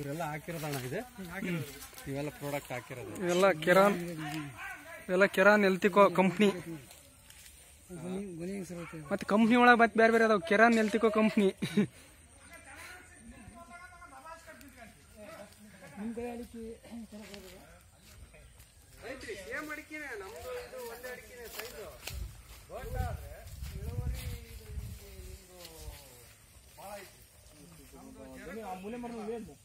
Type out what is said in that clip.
ಇವರೆಲ್ಲ ಹಾಕಿರೋದಣ್ಣ ಇದೆ. ಇವೆಲ್ಲ ಪ್ರಾಡಕ್ಟ್ ಹಾಕಿರೋದು. ಇವೆಲ್ಲ ಕೆರಾನ್ ಎಲ್ತಿಕೋ ಕಂಪ್ನಿ. ಮತ್ತೆ ಕಂಪ್ನಿ ಒಳಗೆ ಮತ್ತೆ ಬೇರೆ ಬೇರೆ ಅದಾವ. ಕೆರಾನ್ ಎಲ್ತಿಕೋ ಕಂಪ್ನಿ. ಮೂಲೆ ಮರ